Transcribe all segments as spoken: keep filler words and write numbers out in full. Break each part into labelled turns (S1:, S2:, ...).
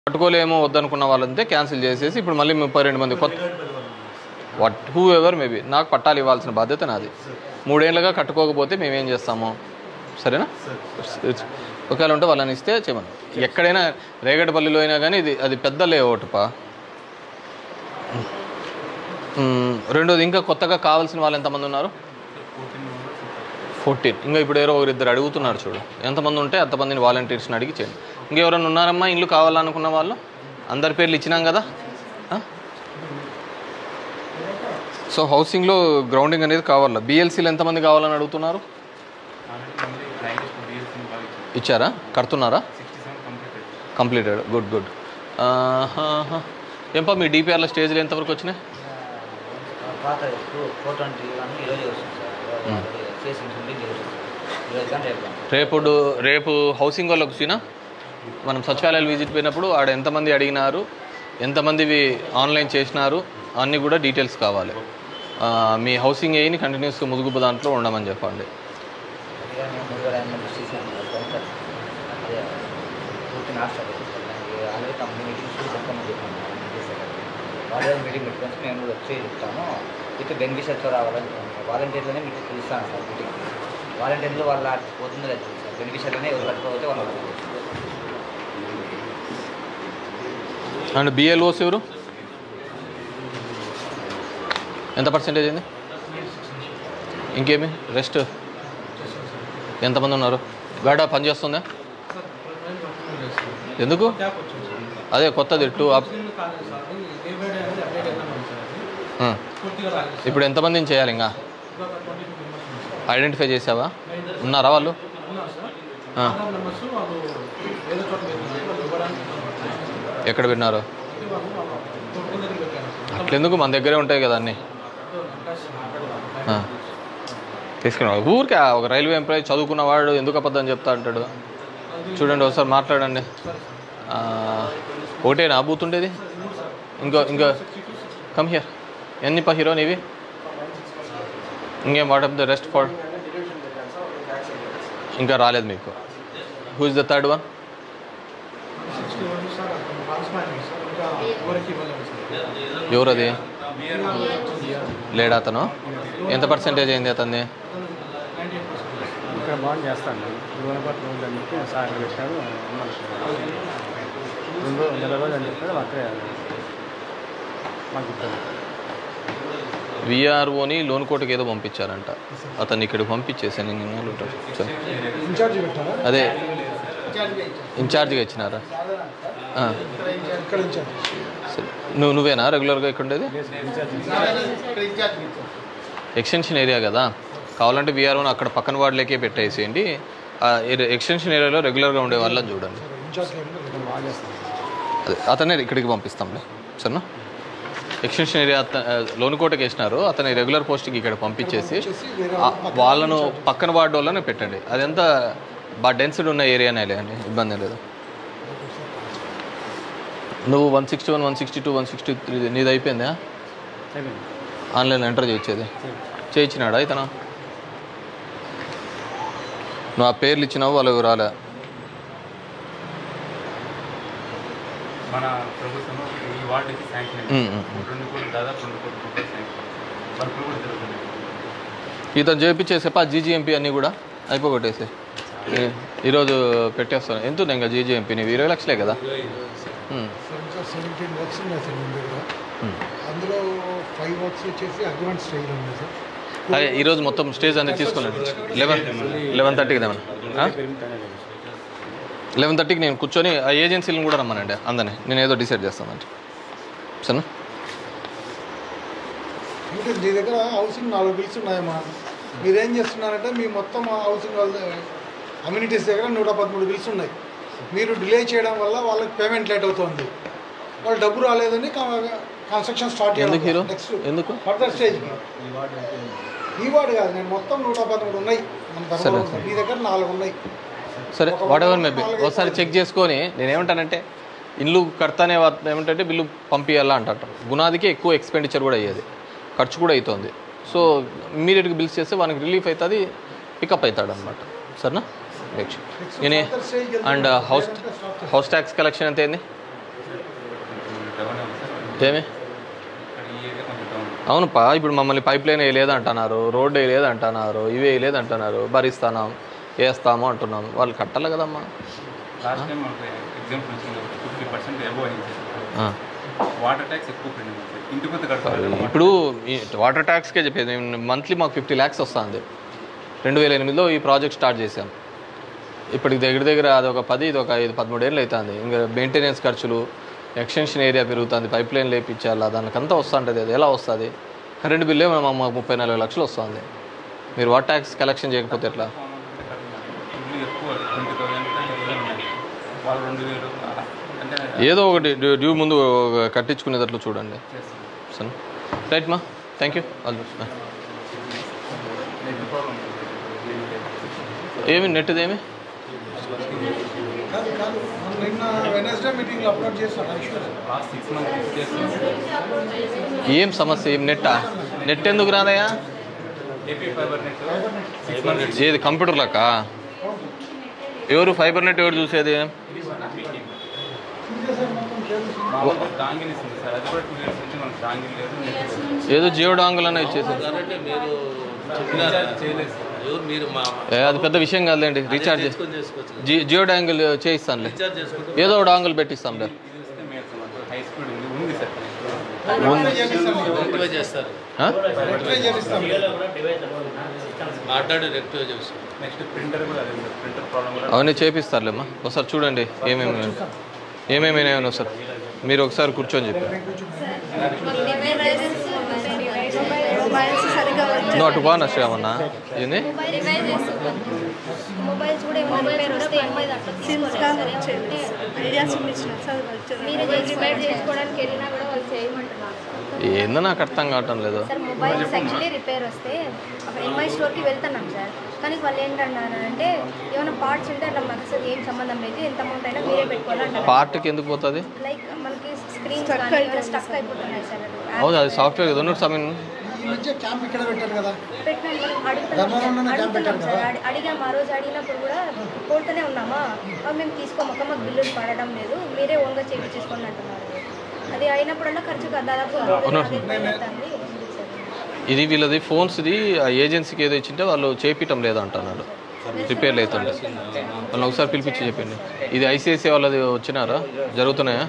S1: కట్టుకోలేమో వద్దనుకున్న వాళ్ళంతే cancel చేసేసి ఇప్పుడు మళ్ళీ ముప్పై రెండు మంది కొత్త వాట్ హూ ఎవర్ మేబీ నాకు పట్టాలు ఇవ్వాల్సిన బాధ్యత నాది. మూడేళ్ళుగా కట్టుకోకపోతే మేమేం చేస్తాము? సరేనా? ఒకవేళ ఉంటే వాళ్ళని ఇస్తే చేయమని. ఎక్కడైనా రేగడపల్లిలో అయినా కానీ ఇది అది పెద్ద లేఅవుట్పా. రెండోది ఇంకా కొత్తగా కావాల్సిన వాళ్ళు ఎంతమంది ఉన్నారు? ఫోర్టీన్. ఇంకా ఇప్పుడు ఎవరో ఒకరిద్దరు అడుగుతున్నారు చూడు. ఎంతమంది ఉంటే అంతమందిని వాలంటీర్స్ని అడిగి చేయండి. ఇంకెవరైనా ఉన్నారమ్మా ఇల్లు కావాలనుకున్న వాళ్ళు? అందరి పేర్లు ఇచ్చినాం కదా. సో హౌసింగ్లో గ్రౌండింగ్ అనేది కావాలా. బిఎల్సీలు ఎంతమంది కావాలని అడుగుతున్నారు? ఇచ్చారా? కడుతున్నారా? కంప్లీటెడ్. Good good. ఏంపా మీ డిపిఆర్ల స్టేజ్లు ఎంతవరకు వచ్చినాయి? రేపు రేపు హౌసింగ్ వాళ్ళకి వచ్చినా మనం సచివాలయాలు విజిట్ పోయినప్పుడు ఆడ ఎంతమంది అడిగినారు, ఎంతమందివి ఆన్లైన్ చేసినారు అన్నీ కూడా డీటెయిల్స్ కావాలి. మీ హౌసింగ్ ఏని కంటిన్యూస్గా ముదుగుబు దాంట్లో ఉండమని చెప్పండి.
S2: మీటింగ్ పెట్టుకొని మేము కూడా వచ్చి చెప్తాము. అయితే బెనిఫిషియర్స్తో రావాలని వాలంటీర్లోనే మీకు పిలుస్తాను సార్. మీటింగ్ వాలంటీర్లు వాళ్ళ పోతుంది లేదు సార్. బెనిఫిషియర్లోనే ఎవరు కట్టుకోకపోతే వాళ్ళు.
S1: అండ్ బిఎల్ఓస్ ఎవరు? ఎంత పర్సెంటేజ్ అయింది? ఇంకేమి రెస్ట్ ఎంతమంది ఉన్నారు? గాడా పని చేస్తుందా? ఎందుకు? అదే కొత్తది టూ అప్. ఇప్పుడు ఎంతమందిని చేయాలి? ఇంకా ఐడెంటిఫై చేసావా? ఉన్నారా వాళ్ళు? ఎక్కడ పెట్టినారు? అట్లెందుకు, మన దగ్గరే ఉంటాయి కదా అన్నీ. తీసుకున్నాడు ఊరికే ఒక రైల్వే ఎంప్లాయీ చదువుకున్నవాడు ఎందుకు అబద్ధం చెప్తా అంటాడు? చూడండి ఒకసారి మాట్లాడండి. ఒకటేనా బూత్ ఉండేది? ఇంకో ఇంకో కమ్ హియర్. ఎన్ని పా హీరో నీవి? ఇంకేం what of the rest for? ఇంకా రాలేదు మీకు. Who is the third one? ఎవరది? లేడా అతను? ఎంత పర్సెంటేజ్ అయింది అతన్ని?
S3: ఇక్కడ బాగా చేస్తాను. సార్ పెట్టాడు రెండు నెల రోజులు అని చెప్పాడు. అక్కడే మాకు
S1: విఆర్ఓని లోన్ కోటకి ఏదో పంపించారంట. అతన్ని ఇక్కడికి పంపించేసాను. అదే ఇన్ఛార్జ్గా ఇచ్చినారా? నువ్వు నువ్వేనా రెగ్యులర్గా ఇక్కడ ఉండేది? ఎక్స్టెన్షన్ ఏరియా కదా, కావాలంటే విఆర్ఓని అక్కడ పక్కన వార్డులకే పెట్టేసేయండి. ఎక్స్టెన్షన్ ఏరియాలో రెగ్యులర్గా ఉండే వాళ్ళని చూడండి. అదే అతనే ఇక్కడికి పంపిస్తాంలే సరేనా. ఎక్స్టెన్షన్ ఏరియా లోన్ కోటకి వేసినారు, అతని రెగ్యులర్ పోస్ట్కి ఇక్కడ పంపించేసి వాళ్ళను పక్కన వార్డు వాళ్ళని పెట్టండి. అదంతా బాగా డెన్సిటీ ఉన్న ఏరియానే అండి, ఇబ్బంది లేదు. నువ్వు one sixty one one sixty two one sixty three నీది అయిపోయిందా? ఆన్లైన్లో ఎంటర్ చేయించేది చేయించినాడా ఇతను? నువ్వు ఆ పేర్లు ఇచ్చినావు, వాళ్ళకు రాలే.
S3: మన ప్రభుత్వం ఈ వార్డుకి శాంక్షన్ రెండు కోట్లు దాదాపు రెండు కోట్ల రూపాయలు శాంక్షన్ వర్కులు కూడా జరుగుతున్నాయి.
S1: ఇతను చేయించేసేపా జీజీఎంపీ అన్నీ కూడా అయిపోగొట్టేసి ఈరోజు పెట్టేస్తాను. ఎంత ఉన్నాయి ఇంకా జీజీఎంపీ? నీవు ఇరవై లక్షలే కదా.
S4: సెవెంటీన్ వర్క్స్ ఉన్నాయి సార్ ముందు దగ్గర. అందులో ఫైవ్ వర్క్స్ వచ్చేసి అగ్రిమెంట్ స్టేజ్ ఉంది సార్.
S1: అదే ఈరోజు మొత్తం స్టేజ్ అనేది తీసుకున్నాను. లెవెన్ లెవెన్ థర్టీకి దేమన్నా లెవెన్ థర్టీకి నేను కూర్చొని ఆ ఏజెన్సీలను కూడా రమ్మనండి అందరినీ. నేను ఏదో డిసైడ్ చేస్తానండి సరేనా.
S4: అంటే మీ దగ్గర హౌసింగ్ నాలుగు బిల్స్ ఉన్నాయమ్మా. మీరేం చేస్తున్నారంటే మీ మొత్తం హౌసింగ్ వాళ్ళ అమ్యూనిటీస్ దగ్గర నూట పదమూడు బిల్స్ ఉన్నాయి. మీరు డిలే చేయడం వల్ల వాళ్ళకి పేమెంట్ లేట్ అవుతుంది. వాళ్ళు డబ్బు రాలేదని కన్స్ట్రక్షన్ స్టార్ట్ చేయాలి. నెక్స్ట్ ఎందుకు ఫర్దర్ స్టేజ్కి ఈ వార్డు కాదు, నేను మొత్తం నూట పదమూడు ఉన్నాయి మన ధర్మవరం. మీ దగ్గర నాలుగు ఉన్నాయి.
S1: సరే వాట్ ఎవర్ మేబీ ఒకసారి చెక్ చేసుకొని నేనేమంటానంటే ఇల్లు కడతానే ఏమంటే బిల్లు పంపించాలా అంటారు. గునాదికి ఎక్కువ ఎక్స్పెండిచర్ కూడా అయ్యేది, ఖర్చు కూడా అవుతుంది. సో ఇమీడియట్గా బిల్స్ చేస్తే వానికి రిలీఫ్ అవుతుంది, పికప్ అవుతాడు అనమాట. సరేనా? నెక్స్ట్ నేనే and house house tax collection ఎంత అయింది?
S3: డౌన్ అవ్వాలి సార్.
S1: ఏమి
S3: ఇక్కడ ఈ ఏరియా కొంచెం డౌన్.
S1: అవునప్పా, ఇప్పుడు మమ్మల్ని పైప్ లైన్ వేయలేదంటున్నారు, రోడ్డు వేయలేదంటున్నారు, ఇవి వేయలేదంటున్నారు, భరిస్తాం వేస్తాము అంటున్నాం. వాళ్ళు కట్టాలి కదమ్మా.
S3: లాస్ట్ టైం మనకి ఎగ్జాంపుల్ వచ్చింది ఫిఫ్టీ పర్సెంట్ ఎబో అయింది
S1: ఆ.
S3: వాటర్ ట్యాక్స్ ఎక్కువ పెండింగ్ సార్. ఇంటి కొద్ది కడతారు.
S1: ఇప్పుడు ఈ వాటర్ ట్యాక్స్కే చెప్పేది, మంత్లీ మాకు ఫిఫ్టీ ల్యాక్స్ వస్తుంది. రెండు వేల ఎనిమిదిలో ఈ ప్రాజెక్ట్ స్టార్ట్ చేశాం. ఇప్పటికి దగ్గర దగ్గర అది ఒక పది ఇది ఒక ఐదు పదమూడు ఏళ్ళు అవుతుంది. ఇంకా మెయింటెనెన్స్ ఖర్చులు, ఎక్స్టెన్షన్ ఏరియా పెరుగుతుంది, పైప్ లైన్ లేపించాలా, దానికంతా వస్తుంటుంది. అది ఎలా వస్తుంది? కరెంట్ బిల్లు ఏమో మాకు ముప్పై నలభై లక్షలు వస్తుంది. మీరు వాటర్ ట్యాక్స్ కలెక్షన్ చేయకపోతే ఎట్లా?
S3: ఇల్లు ఎక్కువ ట్వంటీ థౌసండ్ వాళ్ళు రెండు వేలు అంటే
S1: ఏదో ఒకటి డ్యూ డ్యూ ముందు కట్టించుకునేటట్లు చూడండి. సరే రైట్ మా, thank you. All the best. ఏమి నెట్ది ఏమి
S4: కాదు కాదు మనం నిన్న వెనస్డే మీటింగ్లో అప్లోడ్ చేస్తాను
S3: లాస్ట్ సిక్స్ మంత్స్ చేస్తున్నాం.
S1: ఏం సమస్య? ఏం నెట్టా? నెట్ ఎందుకు రాదయా?
S3: AP fibre net six months
S1: ఏది కంప్యూటర్ లెక్క? ఎవరు ఫైబర్ నెట్ ఎవరు చూసేది?
S3: మామూలుగా డాంగిల్ ఇస్తుంది సార్. అది కూడా టూ ఇయర్స్ నుంచి మనకు డాంగిల్ లేదు, నెట్ లేదు.
S1: ఏదో జియో డాంగుల్ అన్న ఇచ్చేసి
S3: రీఛార్జ్ చేయలేదు సార్.
S1: ఏ, అది పెద్ద విషయం కాదులేండి. రీఛార్జ్ జి జియో డాంగిల్ చేయిస్తానులే, ఏదో డాంగిల్ పెట్టిస్తాంలే.
S3: ఇది వస్తే మేలు సార్. మనకు హై స్పీడ్ ఉంది ఉంది సార్.
S1: ఆ?
S3: నెక్స్ట్ ప్రింటర్ కూడా అదే ప్రింటర్ ప్రాబ్లం కూడా
S1: అవన్నీ చేపిస్తారులేమ్మా. ఒకసారి చూడండి ఏమేమి ఏమేమి అయినాయో ఒకసారి మీరు ఒకసారి కూర్చొని చెప్పి. నువ్వు అటు బాగా నష్టమన్నా ఏంది?
S5: మొబైల్స్ కూడా ఏమైనా రిపేర్ వస్తే మీరు రిపేర్ చేసుకోవడానికి వెళ్ళినా కూడా వాళ్ళు చేయమంటున్నారు సార్.
S1: ఏందో నాకు అర్థం కావటం లేదు.
S5: సార్ మొబైల్స్ యాక్చువల్లీ రిపేర్ వస్తే ఎంఐ స్టోర్కి వెళ్తున్నాం సార్. కానీ వాళ్ళు ఏంటన్నారు అంటే ఏమైనా పార్ట్స్ ఉంటే అట్లా మాకు అసలు ఏం సంబంధం లేదు, ఎంత అమౌంట్ అయినా మీరే పెట్టుకోవాలంటారు.
S1: పార్ట్కి ఎందుకు పోతుంది?
S5: లైక్ మనకి స్క్రీన్ స్టక్ అయిపోతున్నాయి సార్.
S1: అవును, అది సాఫ్ట్వేర్ కదా. ఉన్నట్టు సమయం
S4: ఈ మధ్య క్యాంప్ ఇక్కడ పెట్టారు కదా,
S5: పెట్టినాం మనం అడుగుతున్నాం సార్. అడుగుతున్నాం సార్. అడి- అడిగాం ఆ రోజు అడిగినప్పుడు కూడా కోరుతూనే ఉన్నామా, అవి మేము తీసుకోమాక మాకు బిల్లులు పడడం లేదు, మీరే ఓన్గా చేయించేసుకోండి అంటున్నారు. అది అయినప్పుడల్లా ఖర్చు కదా దాదాపు అవుతుంది.
S1: ఇది వీళ్ళది ఫోన్స్ది ఆ ఏజెన్సీకి ఏదో ఇచ్చింటే వాళ్ళు చేపించడం లేదు అంటున్నారు, రిపేర్లు అవుతుండే. వాళ్ళని ఒకసారి పిలిపించి చెప్పండి. ఇది ఐసిఐసిఐ వాళ్ళది వచ్చినారా, జరుగుతున్నాయా?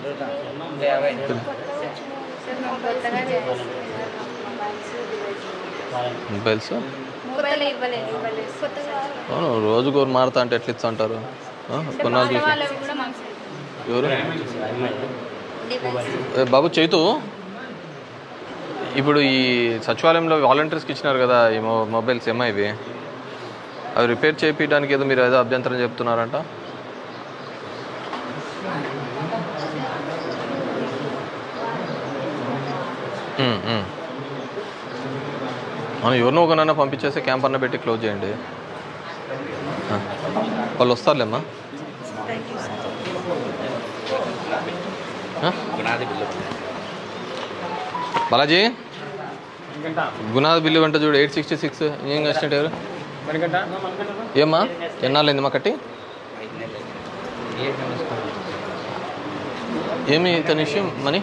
S1: మొబైల్స్
S5: మొబైల్ ఇవ్వలేదు కొత్తగా
S1: అవును, రోజుకోరు మారుతా అంటే ఎట్లా ఇస్తా అంటారు? కొన్నాళ్ళు చూసి
S5: వాళ్ళవి కూడా మాకు
S1: ఎవరు? ఏ బాబు చైతు, ఇప్పుడు ఈ సచివాలయంలో వాలంటీర్స్కి ఇచ్చినారు కదా ఈ మొ మొబైల్స్ ఏమైవి, అవి రిపేర్ చేయించడానికి ఏదో మీరు ఏదో అభ్యంతరం చెప్తున్నారంట. మనం ఎవరినో ఒకనైనా పంపించేస్తే క్యాంప్ అన్న పెట్టి క్లోజ్ చేయండి. వాళ్ళు వస్తారులేమ్మా. బాలాజీ గుణాది బిల్లు వెంట చూడు ఎయిట్ సిక్స్టీ సిక్స్ ఏం కష్టం ఎవరు ఏమ్మా ఎన్నాళ్ళైంది మా కట్టి? ఏమి ఇతని విషయం మనీ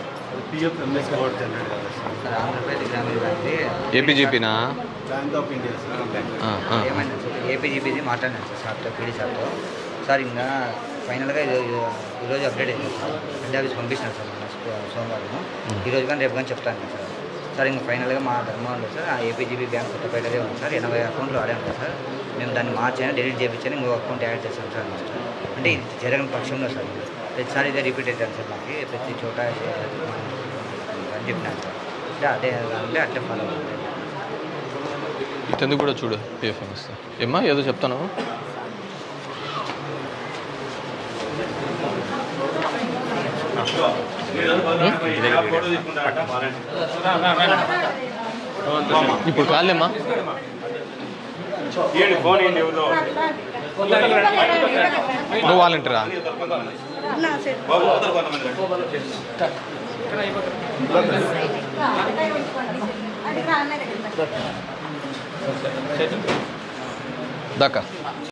S1: ఏపీజీపీనా?
S2: ఏమైంది సార్ ఏపీజీపీది మాట్లాడినాను సార్ సార్తో పీడీ సార్తో. సార్ ఇంకా ఫైనల్గా ఈరోజు ఈరోజు అప్డేట్ అయింది సార్. హెడ్ ఆఫీస్ పంపిస్తున్నాను సార్ మన సోమవారం. ఈరోజు కానీ రేపు కానీ చెప్తాను సార్. సార్ ఇంకా ఫైనల్గా మా ధర్మంలో సార్ ఆ ఏపీజీబీ బ్యాంక్ కొత్తపేటదే ఉంది సార్. ఎనభై అకౌంట్లు ఆడాము కదా సార్. మేము దాన్ని మార్చైనా డెలిట్ చేయించాను, ఇంకో అకౌంట్ యాడ్ చేస్తాం సార్ నెక్స్ట్. అంటే ఇది జరగని పక్షంలో సార్ ప్రతిసారి ఇదే రిపీట్ అవుతాను సార్. మాకు ప్రతి చోట అని చెప్పినాను సార్. అంటే అదే అంటే అట్లే ఫాలో అవుతుంది.
S1: ఇతను కూడా చూడు పిఎఫ్ఎం ఇస్తా. ఏమ్మా ఏదో చెప్తాను. ఇప్పుడు కాలేమ్మా నువ్వు వాలంటీరా? దాకా